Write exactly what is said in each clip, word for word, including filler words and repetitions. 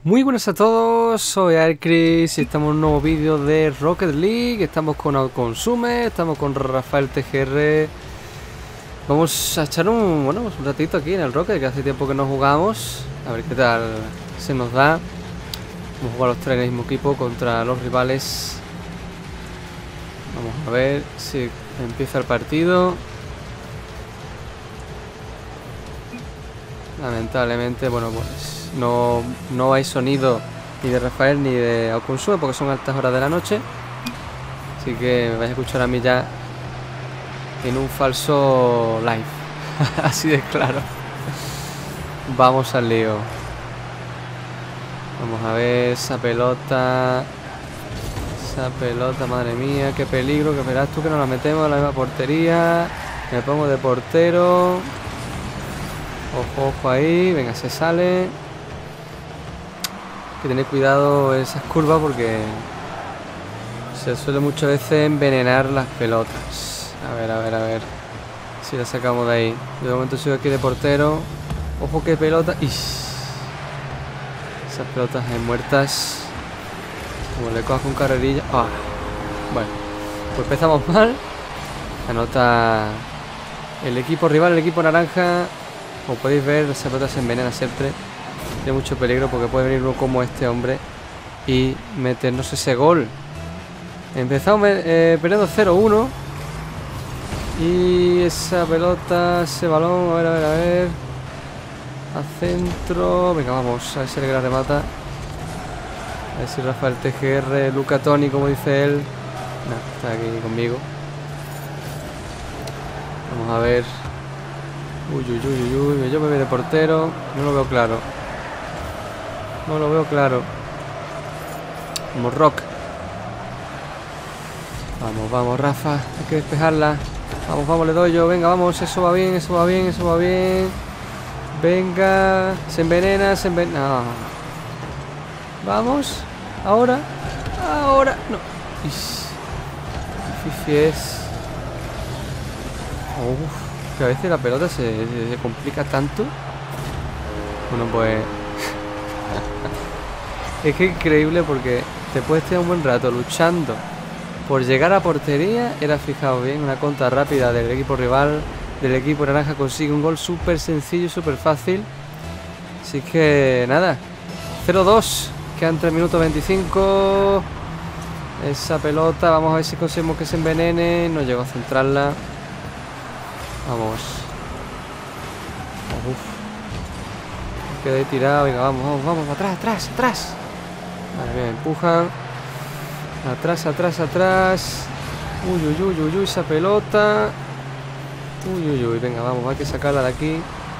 Muy buenas a todos, soy Arcris y estamos en un nuevo vídeo de Rocket League. Estamos con Outconsume, estamos con Rafael T G R. Vamos a echar un, bueno, un ratito aquí en el Rocket, que hace tiempo que no jugamos. A ver qué tal se nos da. Vamos a jugar los tres en el mismo equipo contra los rivales. Vamos a ver si empieza el partido. Lamentablemente, bueno, pues no, no hay sonido ni de Rafael ni de Outconsume porque son altas horas de la noche. Así que me vais a escuchar a mí ya en un falso live. Así de claro. Vamos al lío. Vamos a ver esa pelota. Esa pelota, madre mía, qué peligro. Que verás tú que nos la metemos en la misma portería. Me pongo de portero. Ojo, ojo ahí. Venga, se sale. Hay que tener cuidado en esas curvas porque se suele muchas veces envenenar las pelotas. A ver, a ver, a ver si la sacamos de ahí. De momento sigo aquí de portero. Ojo, qué pelota. Ish. Esas pelotas hay muertas. Como le cojas con carrerilla. Ah. Bueno, pues empezamos mal. Anota el equipo rival, el equipo naranja. Como podéis ver, esa pelota se envenena siempre. Tiene mucho peligro porque puede venir uno como este hombre y meternos ese gol. Empezamos eh, perdiendo cero uno. Y esa pelota, ese balón, a ver, a ver, a ver. A centro. Venga, vamos, a ver si le la remata. A ver si Rafael T G R, Luca Toni, como dice él. No, está aquí conmigo. Vamos a ver. Uy, uy, uy, uy, uy, yo me veo de portero. No lo veo claro. No lo veo claro. Vamos, Rock. Vamos, vamos, Rafa. Hay que despejarla. Vamos, vamos, le doy yo. Venga, vamos. Eso va bien, eso va bien, eso va bien. Venga. Se envenena, se envenena. No. Vamos. Ahora. Ahora. No. Ish. Difícil es. Uf. Que a veces la pelota se, se, se complica tanto. Bueno, pues es que es increíble porque te puedes tener un buen rato luchando por llegar a portería. Era, fijaos bien, una contra rápida del equipo rival. Del equipo naranja consigue un gol súper sencillo y súper fácil. Así que nada, cero dos. Quedan tres minutos veinticinco. Esa pelota, vamos a ver si conseguimos que se envenene. No llego a centrarla. Vamos. Uf. Quedé tirado. Venga, vamos, vamos, vamos. Atrás, atrás, atrás. Vale, bien, empujan. Atrás, atrás, atrás. Uy, uy, uy, uy, uy, esa pelota. Uy, uy, uy. Venga, vamos, hay que sacarla de aquí.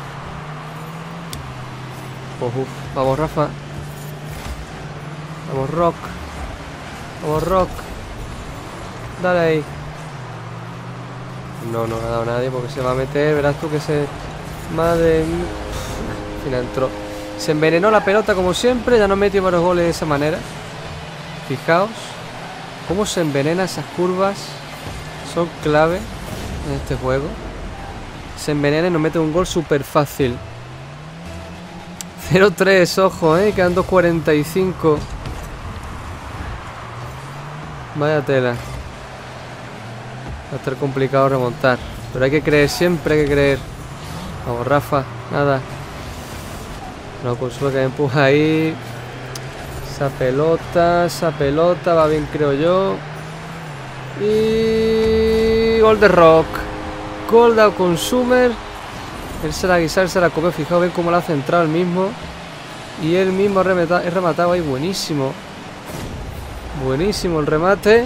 Uf, uf. Vamos, Rafa. Vamos, Rock. Vamos, Rock. Dale ahí. No, no ha dado nadie porque se va a meter. Verás tú que se... Madre mía. Al final entró. Se envenenó la pelota como siempre. Ya no metió varios goles de esa manera. Fijaos cómo se envenena esas curvas. Son clave en este juego. Se envenena y nos mete un gol súper fácil. cero tres, ojo, eh. Quedan dos cuarenta y cinco. Vaya tela. Va a estar complicado remontar. Pero hay que creer, siempre hay que creer. Vamos, Rafa, nada. No, Consuelo que me empuja ahí. Esa pelota, esa pelota. Va bien, creo yo. Y... Gol de Rock. Gol de Outconsumer. Él se la guisar, se la comió. Fijaos bien cómo la ha centrado él mismo. Y él mismo ha rematado, ha rematado ahí. Buenísimo. Buenísimo el remate.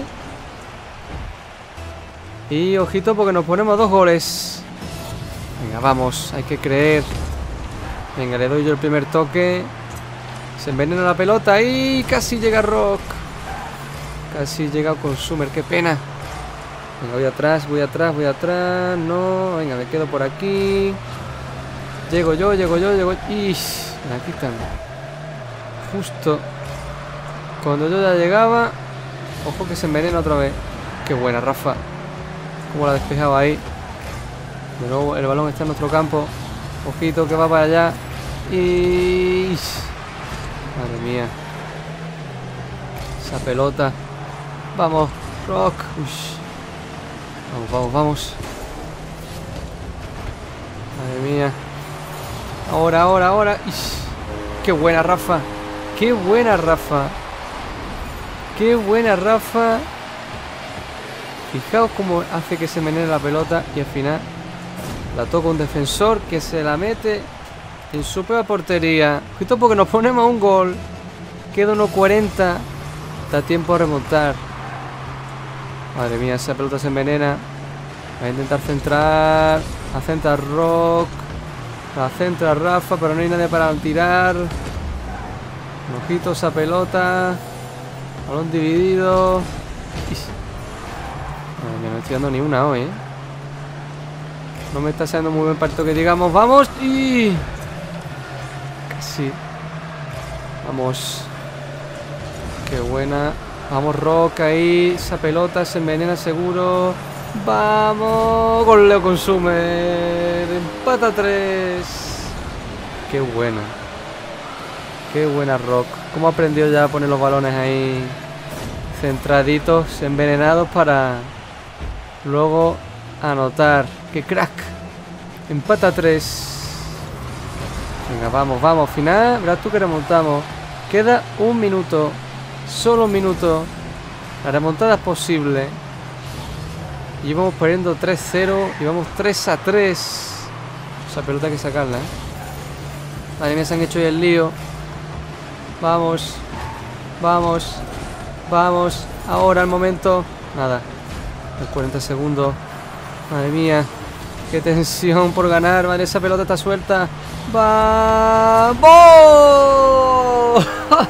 Y ojito porque nos ponemos dos goles. Venga, vamos, hay que creer. Venga, le doy yo el primer toque. Se envenena la pelota y casi llega Rock. Casi llega Outconsumer, qué pena. Venga, voy atrás, voy atrás, voy atrás. No, venga, me quedo por aquí. Llego yo, llego yo, llego. Y me la quitan. Justo cuando yo ya llegaba. Ojo que se envenena otra vez. Qué buena, Rafa. Como la despejaba ahí. De nuevo el balón está en nuestro campo. Ojito que va para allá. Y... Madre mía. Esa pelota. Vamos, Rock. Uy. Vamos, vamos, vamos. Madre mía. Ahora, ahora, ahora. Ish. Qué buena, Rafa. Qué buena, Rafa. Qué buena, Rafa. Fijaos cómo hace que se menee la pelota y al final la toca un defensor que se la mete en su propia portería. Justo porque nos ponemos un gol. Queda uno cuarenta. Da tiempo a remontar. Madre mía, esa pelota se envenena. Va a intentar centrar. A centrar Rock. A centrar Rafa, pero no hay nadie para tirar. Un ojito esa pelota. Balón dividido. Madre mía, no estoy dando ni una hoy, ¿eh? No me está haciendo muy buen partido que digamos. ¡Vamos! ¡Y! Casi. Vamos. Qué buena. Vamos, Rock ahí. Esa pelota se envenena seguro. ¡Vamos! Gol Leo Consumer. Empata tres. Qué buena. Qué buena Rock. Cómo aprendió ya a poner los balones ahí centraditos, envenenados para luego anotar. ¡Qué crack! Empata tres. Venga, vamos, vamos. Final. Verás tú que remontamos. Queda un minuto. Solo un minuto. La remontada es posible. Y vamos perdiendo tres cero. Y vamos tres a tres. Esa pelota hay que sacarla, ¿eh? Madre mía, se han hecho ya el lío. Vamos. Vamos. Vamos. Ahora el momento. Nada. En cuarenta segundos. Madre mía. Qué tensión por ganar. Madre, esa pelota está suelta. ¡Vamos!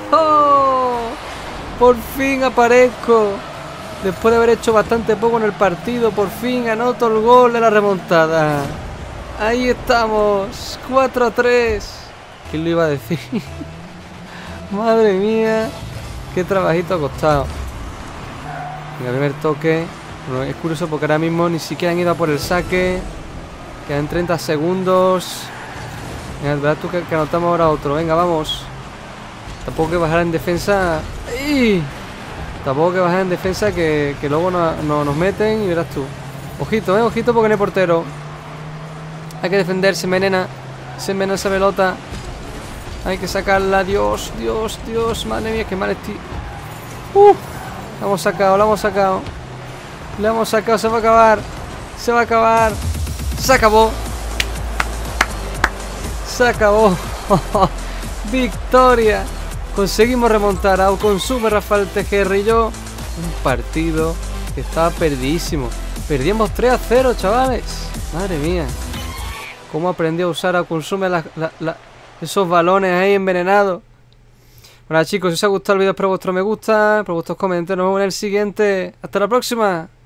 Por fin aparezco. Después de haber hecho bastante poco en el partido, por fin anoto el gol de la remontada. Ahí estamos. cuatro a tres. ¿Quién lo iba a decir? Madre mía. Qué trabajito ha costado. El primer toque. Bueno, es curioso porque ahora mismo ni siquiera han ido a por el saque. Quedan treinta segundos. Venga, verás tú que, que anotamos ahora otro. Venga, vamos. Tampoco que bajar en defensa. ¡Ay! Tampoco que bajar en defensa que, que luego no, no, nos meten y verás tú. Ojito, eh, ojito porque no hay portero. Hay que defenderse, se envenena. Se envenena esa pelota. Hay que sacarla. Dios, Dios, Dios. Madre mía, qué mal estoy. Uh, la hemos sacado, la hemos sacado. La hemos sacado, se va a acabar. Se va a acabar. Se acabó. Se acabó. Victoria. Conseguimos remontar a Consume Rafael Tejerrillo. Un partido que estaba perdidísimo. Perdíamos tres a cero, chavales. Madre mía. Cómo aprendió a usar a Consume la, la, la, esos balones ahí envenenados. Bueno, chicos, si os ha gustado el vídeo, espero vuestro me gusta, por vuestros comentarios. Nos vemos en el siguiente. Hasta la próxima.